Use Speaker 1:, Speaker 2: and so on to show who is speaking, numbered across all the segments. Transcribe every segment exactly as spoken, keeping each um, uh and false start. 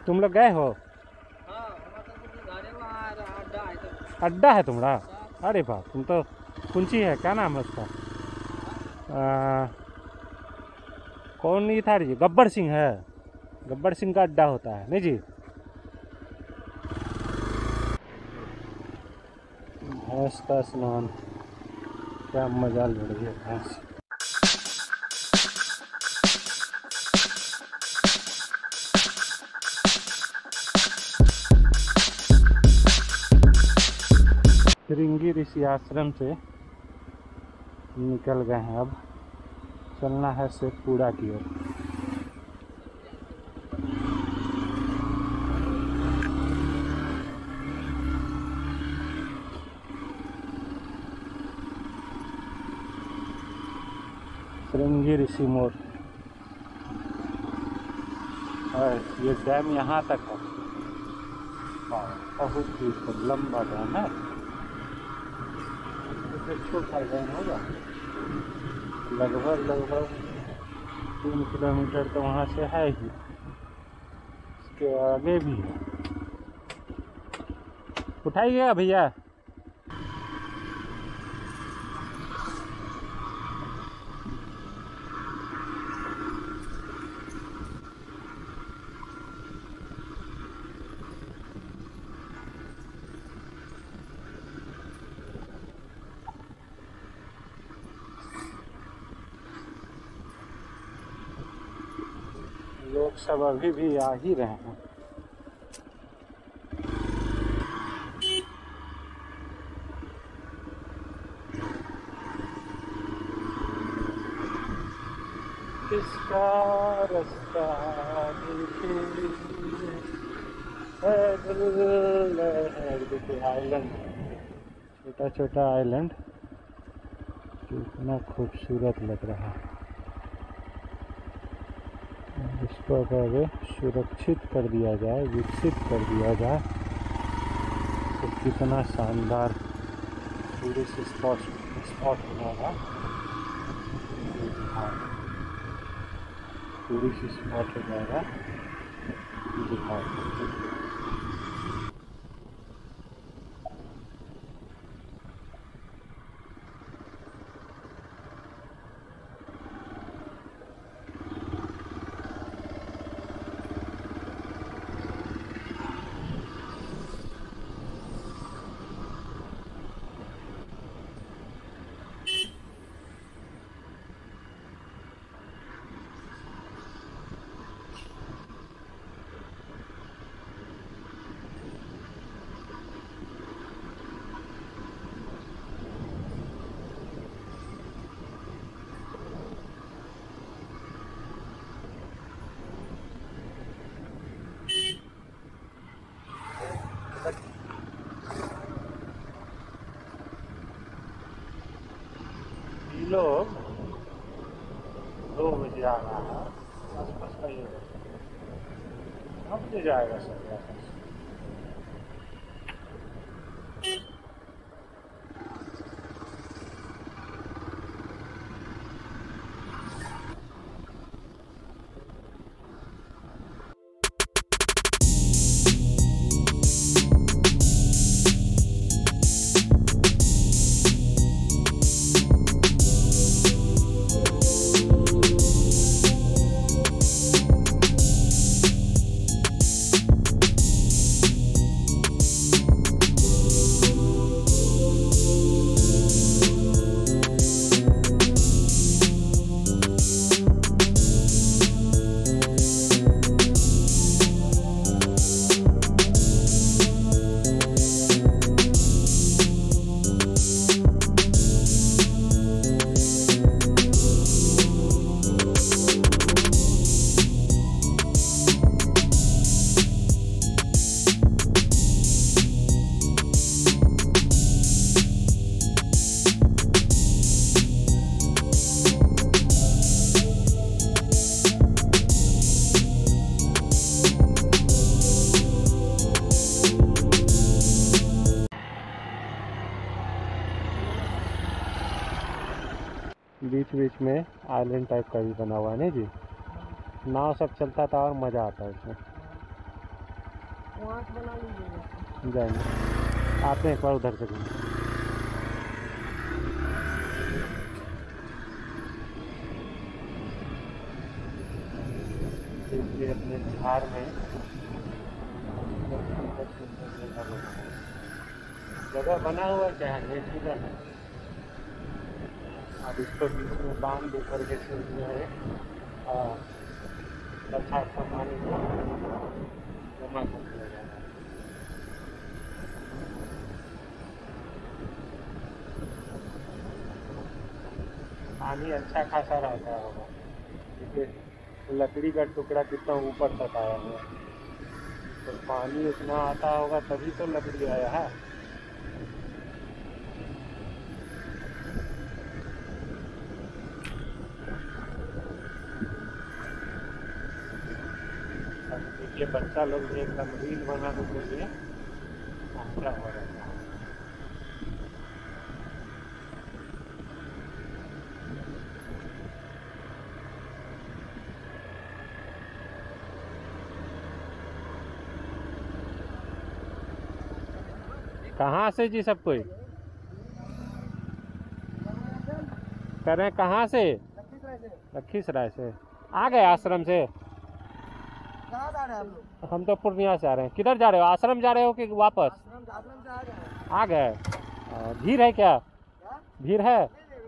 Speaker 1: तुम लोग गए हो? अड्डा है तुम्हारा? अरे वाह, तुम तो कुंची है, क्या नाम है उसका? आ, कौन ये था जी? गब्बर सिंह है, गब्बर सिंह का अड्डा होता है नहीं जी? भैंस का स्नान, क्या मजा ले रही है भैंस। श्रृंगी ऋषि आश्रम से निकल गए हैं, अब चलना है शेखपुरा की ओर। श्रृंगी ऋषि मोड़ है, ये डैम यहाँ तक है। बहुत ही लंबा डैम है, छोटा डैम होगा, लगभग लगभग तीन किलोमीटर तो वहाँ से है ही, इसके आगे भी है। उठाइएगा भैया। लोग सब अभी भी आ ही रहे हैं। किसका रास्ता देखिए, आइलैंड, छोटा छोटा आइलैंड, कितना खूबसूरत लग रहा है। इसको अगर सुरक्षित कर दिया जाए, विकसित कर दिया जाए तो कितना शानदार टूरिस्ट स्पॉट स्पॉट होगा, टूरिस्ट स्पॉट हो जाएगा। लोग दो बजे आ रहा है, आसपास का ये अब ले जाएगा सर। बीच बीच में आइलैंड टाइप का भी बना हुआ है नहीं जी, नाव सब चलता था और मज़ा आता है उसमें।
Speaker 2: वहाँ से बना लीजिएगा।
Speaker 1: जाएंगे, आते हैं एक बार उधर से घूम। देखिए अपने बिहार में सुंदर सुंदर जगह बना है। जगह बना हुआ क्या है, ये किधर है। अब इसको बीच में बांध दे करके से जो है अच्छा अच्छा पानी को जमा कर दिया जा रहा है। पानी अच्छा खासा रहता होगा, देखिए लकड़ी का टुकड़ा कितना ऊपर तक आया हुआ है, तो पानी इतना आता होगा तभी तो लकड़ी आया है। देखिए बच्चा लोग भी एकदम रील बनाने के लिए पहुंचा हुआ रहता है। कहाँ से जी सब कोई कर रहे हैं, कहाँ से? लखीसराय से आ गए आश्रम से।
Speaker 2: कहाँ जा रहे हैं आप लोग?
Speaker 1: हम तो पूर्णिया से आ रहे हैं। किधर जा रहे हो, आश्रम जा रहे हो कि वापस?
Speaker 2: आश्रम आश्रम से आ गए हैं।
Speaker 1: आ गए। भीड़ है क्या?
Speaker 2: क्या?
Speaker 1: भीड़ है?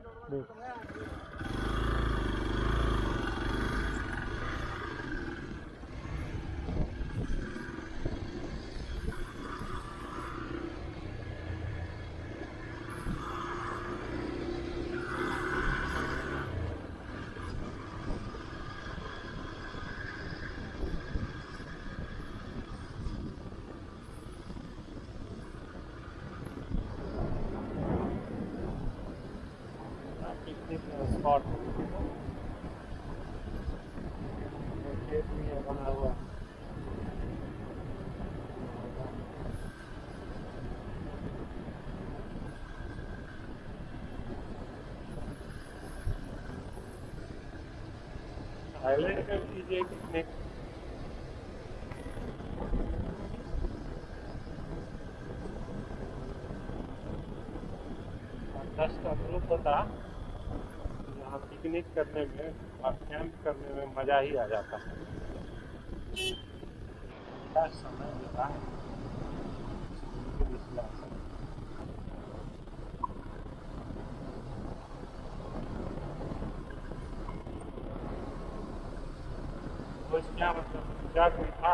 Speaker 1: स्पॉट खेत भी है बना हुआ। आइलैंड का कीजिए पिकनिक। दस का ग्रुप होता यहाँ पिकनिक करने में और कैंप करने में मज़ा ही आ जाता है। क्या समय मिला है कुछ क्या मतलब क्या कोई था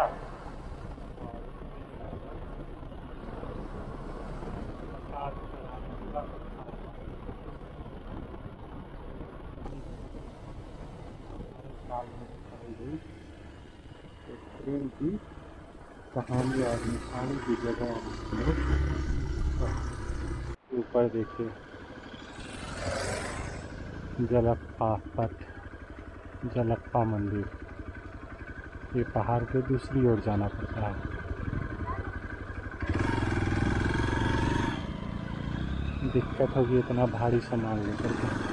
Speaker 1: ट्रेन की कहानी और निशानी की जगह। ऊपर देखिए जलप्पा पथ, जलप्पा मंदिर। ये पहाड़ के दूसरी ओर जाना पड़ता है। दिक्कत होगी इतना भारी सामान लेकर के।